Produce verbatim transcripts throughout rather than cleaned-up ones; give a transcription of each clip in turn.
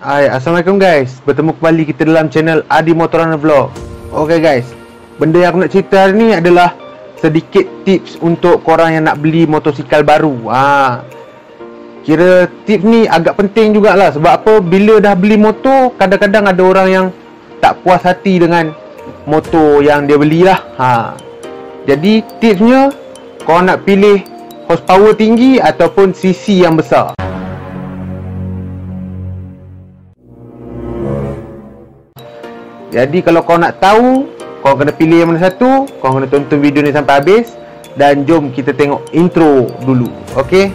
Hai, Assalamualaikum guys. Bertemu kembali kita dalam channel Adi Motorana Vlog. Okay guys, benda yang aku nak cerita hari ni adalah sedikit tips untuk korang yang nak beli motosikal baru. ha. Kira tips ni agak penting jugalah. Sebab apa? Bila dah beli motor, kadang-kadang ada orang yang tak puas hati dengan motor yang dia belilah. ha. Jadi tipsnya, korang nak pilih horsepower tinggi ataupun cc yang besar. Jadi kalau kau nak tahu, kau kena pilih yang mana satu. Kau kena tonton video ni sampai habis. Dan jom kita tengok intro dulu. Okay?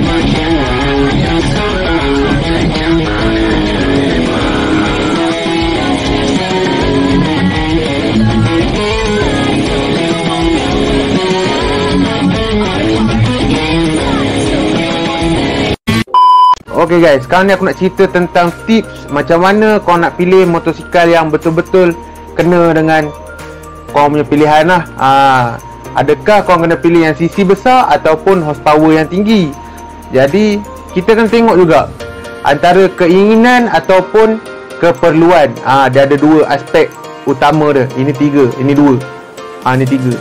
Okay guys, sekarang ni aku nak cerita tentang tips macam mana kau nak pilih motosikal yang betul-betul kena dengan kau punya pilihan lah. ha, Adakah kau kena pilih yang cc besar ataupun horsepower yang tinggi. Jadi kita kena tengok juga antara keinginan ataupun keperluan. ha, Dia ada dua aspek utama dia. Ini tiga, ini dua. ha, Ini tiga.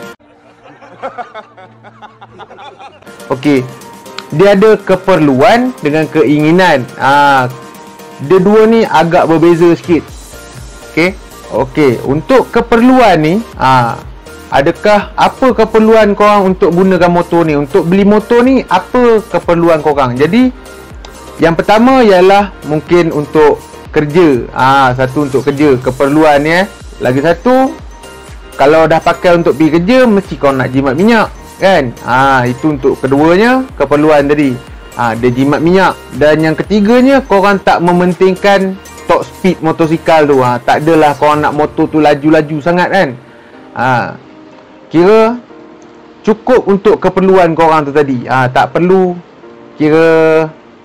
Okay, dia ada keperluan dengan keinginan. Ah, dia dua ni agak berbeza sikit. Okey. Okey, untuk keperluan ni, ah, adakah apa keperluan korang untuk gunakan motor ni? Untuk beli motor ni, apa keperluan korang? Jadi, yang pertama ialah mungkin untuk kerja. Ah, satu untuk kerja, keperluan ni eh. Lagi satu, kalau dah pakai untuk pergi kerja, mesti kau nak jimat minyak. Kan? Ha, itu untuk keduanya, keperluan tadi. Ha, dia jimat minyak. Dan yang ketiganya, korang tak mementingkan top speed motosikal tu. Ha, tak adalah korang nak motor tu laju-laju sangat kan. Ha, kira cukup untuk keperluan korang tu tadi. Ha, tak perlu kira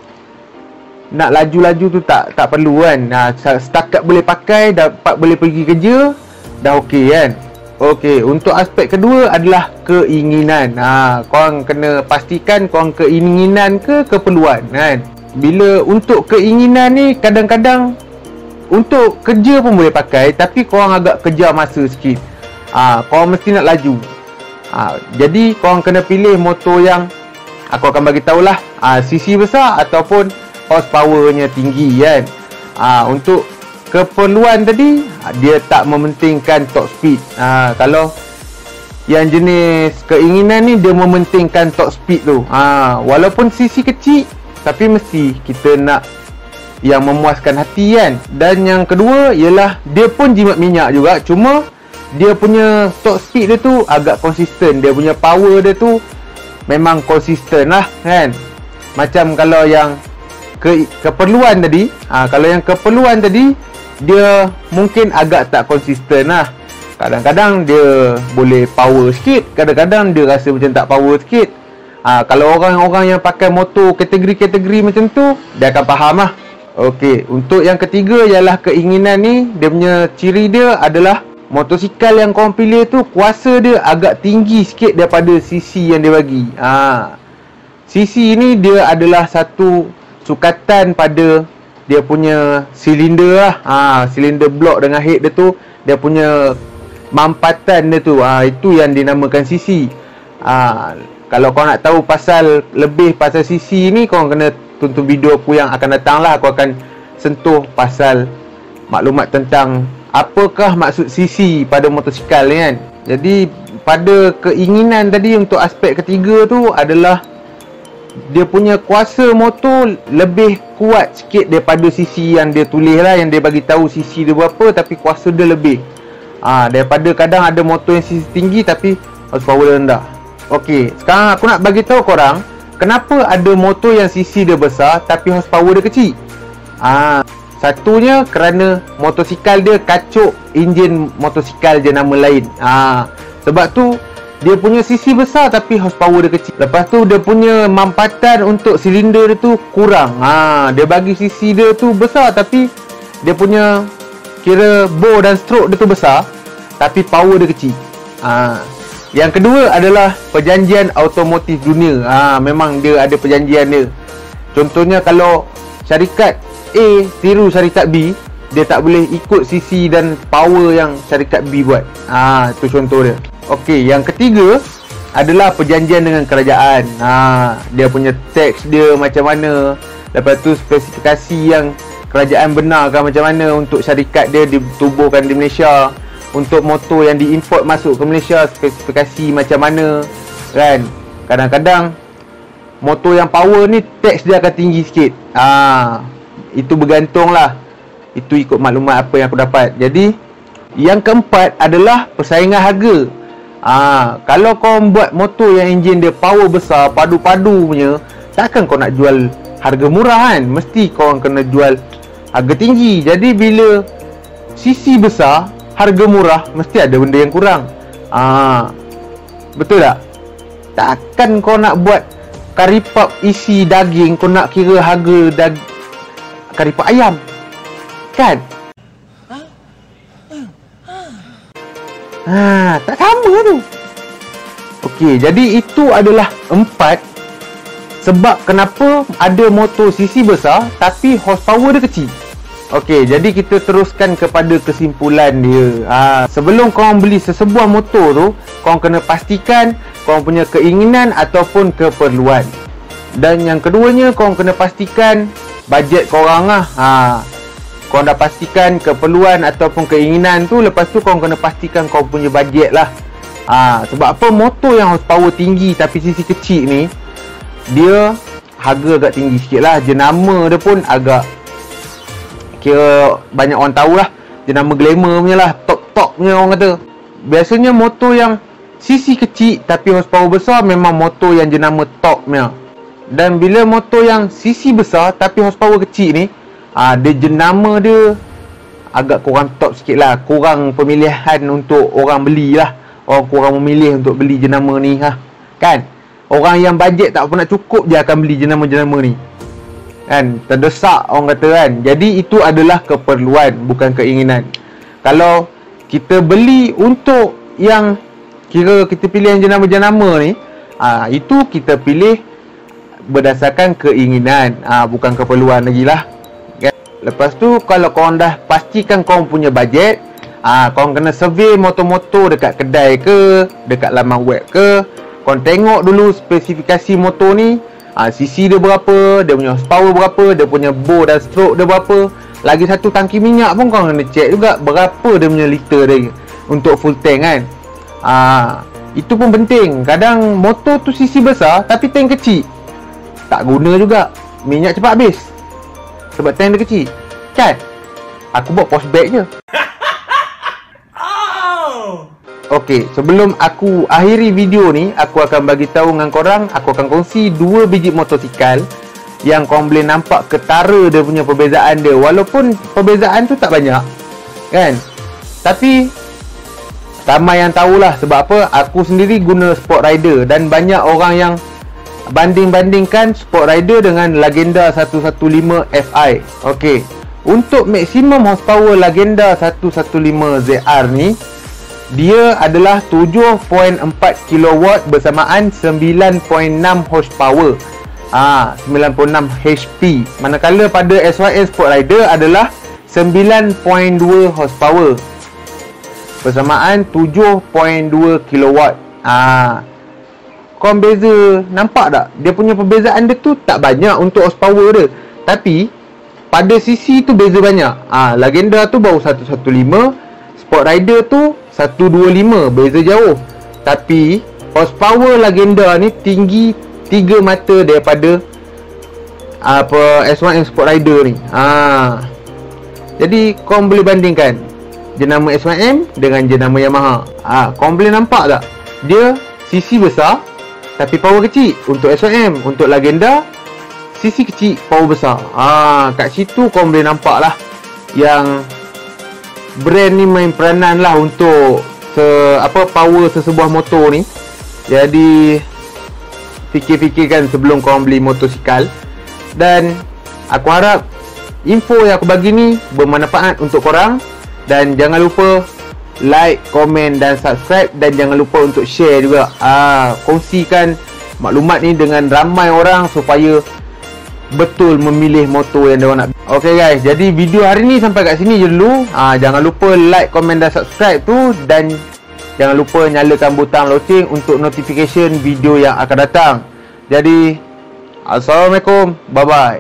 nak laju-laju tu tak tak perlu kan. Ha, setakat boleh pakai, dapat boleh pergi kerja, dah okey kan. Okey, untuk aspek kedua adalah keinginan. Ha, korang kena pastikan korang keinginan ke keperluan kan. Bila untuk keinginan ni kadang-kadang untuk kerja pun boleh pakai, tapi korang agak kejar masa sikit. Ha, korang mesti nak laju. Ha, jadi korang kena pilih motor yang aku akan bagi tahulah, ha, cc besar ataupun horsepowernya tinggi kan. Ha, untuk keperluan tadi, dia tak mementingkan top speed. ha, Kalau yang jenis keinginan ni, dia mementingkan top speed tu. ha, Walaupun cc kecil, tapi mesti kita nak yang memuaskan hati kan. Dan yang kedua ialah dia pun jimat minyak juga, cuma dia punya top speed dia tu agak konsisten. Dia punya power dia tu memang konsisten lah kan. Macam kalau yang ke, keperluan tadi, ha, kalau yang keperluan tadi dia mungkin agak tak konsisten lah. Kadang-kadang dia boleh power sikit, kadang-kadang dia rasa macam tak power sikit. ha, Kalau orang-orang yang pakai motor kategori-kategori macam tu, dia akan faham lah. Okey, untuk yang ketiga ialah keinginan ni. Dia punya ciri dia adalah motosikal yang korang pilih tu kuasa dia agak tinggi sikit daripada cc yang dia bagi. ha, Cc ni dia adalah satu sukatan pada dia punya silinder lah. ha, Silinder blok dengan head dia tu, dia punya mampatan dia tu, ha, itu yang dinamakan cc. ha, Kalau kau nak tahu pasal lebih pasal cc ni, kau kena tonton video aku yang akan datang lah. Aku akan sentuh pasal maklumat tentang apakah maksud cc pada motosikal ni kan. Jadi pada keinginan tadi, untuk aspek ketiga tu adalah dia punya kuasa motor lebih kuat sikit daripada cc yang dia tulis lah, yang dia bagi tahu cc dia berapa, tapi kuasa dia lebih. ha, Daripada kadang ada motor yang cc tinggi tapi horsepower dia rendah. Okey, sekarang aku nak bagi tahu korang kenapa ada motor yang cc dia besar tapi horsepower dia kecil. ha, Satunya kerana motosikal dia kacuk enjin motosikal je, nama lain. ha, Sebab tu dia punya cc besar tapi horsepower dia kecil. Lepas tu dia punya mampatan untuk silinder dia tu kurang. ha, Dia bagi cc dia tu besar tapi dia punya kira bore dan stroke dia tu besar, tapi power dia kecil. ha, Yang kedua adalah perjanjian automotif dunia. ha, Memang dia ada perjanjian dia. Contohnya kalau syarikat A tiru syarikat B, dia tak boleh ikut sisi dan power yang syarikat B buat. Ah, tu contoh dia. Okey, yang ketiga adalah perjanjian dengan kerajaan. Ha, dia punya teks dia macam mana, lepas tu spesifikasi yang kerajaan benarkan macam mana untuk syarikat dia ditubuhkan di Malaysia, untuk motor yang diimport masuk ke Malaysia spesifikasi macam mana, kan. Kadang-kadang motor yang power ni teks dia akan tinggi sikit. Ha, itu bergantung lah, itu ikut maklumat apa yang aku dapat. Jadi yang keempat adalah persaingan harga. Ah, kalau kau buat motor yang enjin dia power besar, padu-padu punya, takkan kau nak jual harga murah kan? Mesti kau orang kena jual harga tinggi. Jadi bila sisi besar, harga murah, mesti ada benda yang kurang. Ah, betul tak? Takkan kau nak buat karipap isi daging, kau nak kira harga dag karipap ayam, kan? Ha, tak sama tu. Okey, jadi itu adalah empat sebab kenapa ada motor sisi besar tapi horsepower dia kecil. Okey, jadi kita teruskan kepada kesimpulan dia. Ha, sebelum kau beli sesebuah motor tu, kau kena pastikan kau punya keinginan ataupun keperluan. Dan yang keduanya, kau kena pastikan bajet kau orang lah. Ha, kau dah pastikan keperluan ataupun keinginan tu, lepas tu kau kena pastikan kau punya bajet lah. Ha, sebab apa motor yang horsepower tinggi tapi sisi kecil ni, dia harga agak tinggi sikit lah. Jenama dia pun agak, kira banyak orang tahu lah, jenama glamour punya lah, top-top punya orang kata. Biasanya motor yang sisi kecil tapi horsepower besar memang motor yang jenama top punya. Dan bila motor yang sisi besar tapi horsepower kecil ni, Ah, dia jenama dia agak kurang top sikit lah. Kurang pemilihan untuk orang beli lah. Orang kurang memilih untuk beli jenama ni ha. Kan? Orang yang bajet tak pernah cukup je akan beli jenama-jenama ni, kan? Terdesak orang kata kan. Jadi itu adalah keperluan, bukan keinginan. Kalau kita beli untuk yang kira kita pilih yang jenama-jenama ni, ah, itu kita pilih berdasarkan keinginan, ah, bukan keperluan lagi lah. Lepas tu kalau korang dah pastikan korang punya bajet, ah, korang kena survey motor-motor dekat kedai ke, dekat laman web ke. Korang tengok dulu spesifikasi motor ni, ah, cc dia berapa, dia punya horsepower berapa, dia punya bore dan stroke dia berapa. Lagi satu, tangki minyak pun korang kena check juga berapa dia punya liter dia untuk full tank kan. Ah, itu pun penting. Kadang motor tu cc besar tapi tank kecil, tak guna juga, minyak cepat habis sebab tank dia kecil, kan? Aku buat post bag je. Okey, sebelum aku akhiri video ni, aku akan bagi tahu dengan korang, aku akan kongsi dua biji motosikal yang korang boleh nampak ketara dia punya perbezaan dia. Walaupun perbezaan tu tak banyak, kan? Tapi ramai yang tahulah. Sebab apa? Aku sendiri guna Sport Rider dan banyak orang yang banding-bandingkan Sport Rider dengan Lagenda seratus lima belas F I. Okey, untuk maksimum horsepower Lagenda seratus lima belas Z R ni, dia adalah tujuh perpuluhan empat kilowatt bersamaan sembilan perpuluhan enam horsepower. Ah, sembilan puluh enam H P. Manakala pada S Y S Sport Rider adalah sembilan perpuluhan dua horsepower bersamaan tujuh perpuluhan dua kilowatt. Ah, korang beza, nampak tak? Dia punya perbezaan dia tu tak banyak untuk horsepower dia, tapi pada sisi tu beza banyak. Ah, Lagenda tu baru seratus lima belas, Sport Rider tu seratus dua puluh lima, beza jauh. Tapi horsepower Lagenda ni tinggi tiga mata daripada apa S Y M Sport Rider ni. Ah, jadi korang boleh bandingkan jenama S Y M dengan jenama Yamaha. Ah, korang boleh nampak tak? Dia sisi besar tapi power kecil untuk S Y M. Untuk Lagenda sisi kecil, power besar. Ah, kat situ kau boleh nampak lah yang brand ni main peranan lah untuk se, apa power sesebuah motor ni. Jadi fikir-fikirkan sebelum kau beli motosikal. Dan aku harap info yang aku bagi ni bermanfaat untuk korang. Dan jangan lupa like, komen dan subscribe. Dan jangan lupa untuk share juga. Ah, kongsikan maklumat ni dengan ramai orang supaya betul memilih motor yang diorang nak. Okay guys, jadi video hari ni sampai kat sini je dulu. ha, Jangan lupa like, komen dan subscribe tu. Dan jangan lupa nyalakan butang loceng untuk notification video yang akan datang. Jadi Assalamualaikum, bye bye.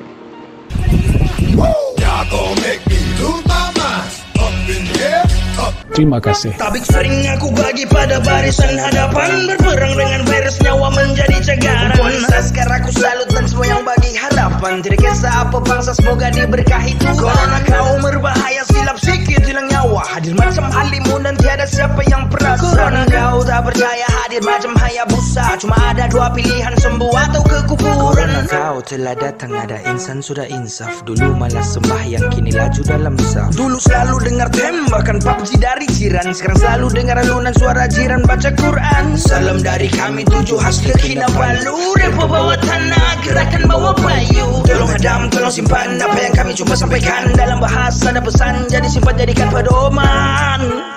Terima kasih. Tabik sering aku bagi pada barisan hadapan, berperang dengan virus nyawa menjadi cagaran. Polisa sekarang aku salut dan semua yang bagi harapan. Tidak kisah apa bangsa, semoga diberkahi Tuhan. Corona kau berbahaya, silap sikit hilang nyawa. Hadir macam halimun dan tiada siapa yang perasa. Corona kau tak percaya, hadir macam Hayabusa. Cuma ada dua pilihan, sembuh atau ke kuburan. Corona kau telah datang, ada insan sudah insaf. Dulu malah sembahyang, kini laju dalam saf. Dulu selalu dengar tembakan P U B G dari jiran, sekarang selalu dengar alunan suara jiran baca Quran. Salam dari kami tujuh hasil Kinabalu, Repo bawa tanah, gerakan bawa bayu. Tolong hadam, tolong simpan apa yang kami cuba sampaikan. Dalam bahasa dan pesan, jadi simpan jadikan pedoman.